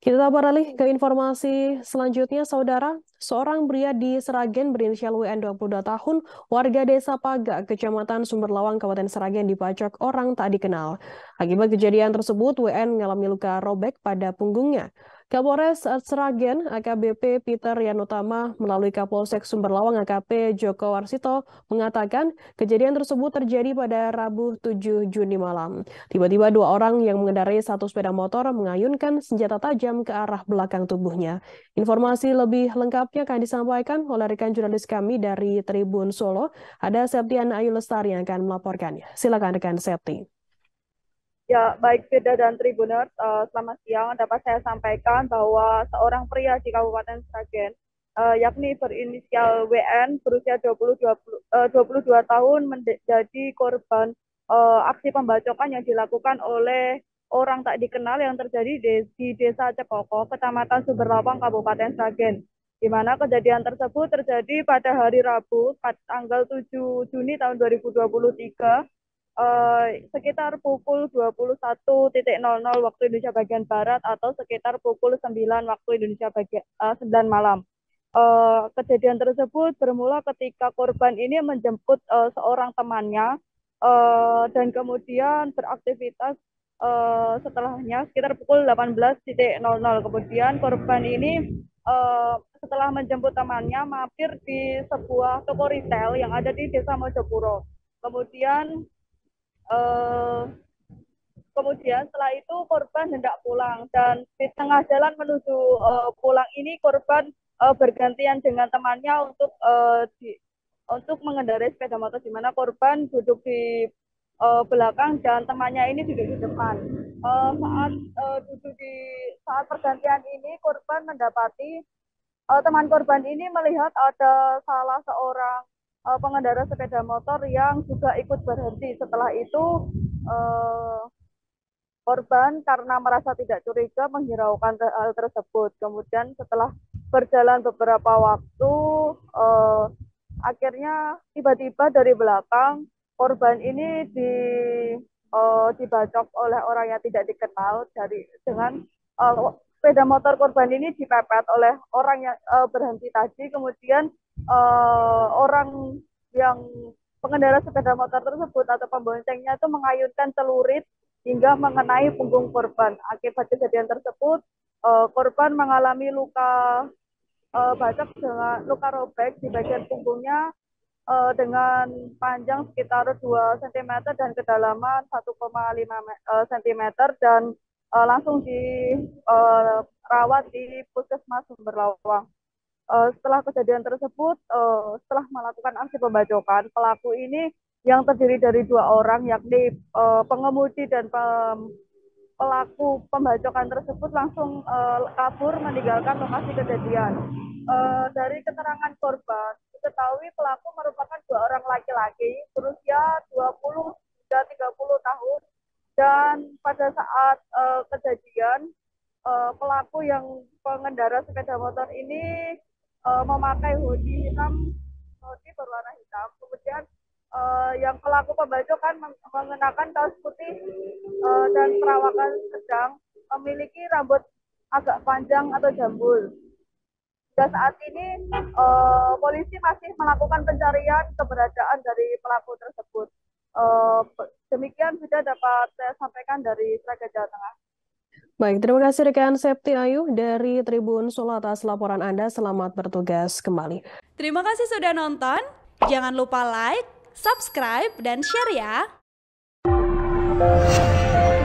Kita beralih ke informasi selanjutnya, Saudara. Seorang pria di Seragen berinisial WN 22 tahun, warga desa Paga, Kecamatan Sumberlawang, Kabupaten Seragen dibacok orang tak dikenal. Akibat kejadian tersebut, WN mengalami luka robek pada punggungnya. Kapolres Seragen AKBP Peter Yanutama melalui Kapolsek Sumberlawang AKP Joko Warsito mengatakan kejadian tersebut terjadi pada Rabu 7 Juni malam. Tiba-tiba dua orang yang mengendarai satu sepeda motor mengayunkan senjata tajam ke arah belakang tubuhnya. Informasi lebih lengkapnya akan disampaikan oleh rekan jurnalis kami dari Tribun Solo. Ada Septian Ayu Lestari yang akan melaporkannya. Silakan rekan Septi. Ya, baik Firda dan Tribuners, selamat siang. Dapat saya sampaikan bahwa seorang pria di Kabupaten Sragen, yakni berinisial WN, berusia 22 tahun, menjadi korban aksi pembacokan yang dilakukan oleh orang tak dikenal yang terjadi di Desa Cepoko, Kecamatan Sumberlawang, Kabupaten Sragen. Di mana kejadian tersebut terjadi pada hari Rabu, tanggal 7 Juni tahun 2023, sekitar pukul 21.00 waktu Indonesia bagian Barat atau sekitar pukul 9 waktu Indonesia bagian 9 malam. Kejadian tersebut bermula ketika korban ini menjemput seorang temannya dan kemudian beraktivitas setelahnya sekitar pukul 18.00. Kemudian korban ini setelah menjemput temannya mampir di sebuah toko retail yang ada di Desa Mojopuro. Kemudian eh, kemudian setelah itu korban hendak pulang dan di tengah jalan menuju pulang ini korban bergantian dengan temannya untuk mengendarai sepeda motor, di mana korban duduk di belakang dan temannya ini duduk di depan. Saat pergantian ini korban mendapati teman korban ini melihat ada salah seorang pengendara sepeda motor yang juga ikut berhenti. Setelah itu uh, korban karena merasa tidak curiga menghiraukan hal tersebut. Kemudian setelah berjalan beberapa waktu, uh, akhirnya tiba-tiba dari belakang korban ini dibacok oleh orang yang tidak dikenal dengan sepeda motor korban ini dipepet oleh orang yang berhenti tadi. Kemudian orang yang pengendara sepeda motor tersebut atau pemboncengnya itu mengayunkan celurit hingga mengenai punggung korban. Akibat kejadian tersebut, korban mengalami luka bacok dengan luka robek di bagian punggungnya dengan panjang sekitar 2 cm dan kedalaman 1,5 cm dan langsung dirawat di Puskesmas Sumberlawang. Setelah kejadian tersebut, setelah melakukan aksi pembacokan, pelaku ini yang terdiri dari dua orang, yakni pengemudi dan pelaku pembacokan tersebut langsung kabur meninggalkan lokasi kejadian. Dari keterangan korban, diketahui pelaku merupakan dua orang laki-laki berusia 20 hingga 30 tahun dan pada saat kejadian pelaku yang pengendara sepeda motor ini memakai hoodie berwarna hitam. Kemudian yang pelaku pembacokan mengenakan kaos putih dan perawakan sedang, memiliki rambut agak panjang atau jambul. Hingga saat ini polisi masih melakukan pencarian keberadaan dari pelaku tersebut. Demikian sudah dapat saya sampaikan dari Sragen, Jawa Tengah. Baik, terima kasih rekan Septi Ayu dari Tribun Solo atas laporan Anda. Selamat bertugas kembali. Terima kasih sudah nonton. Jangan lupa like, subscribe, dan share ya.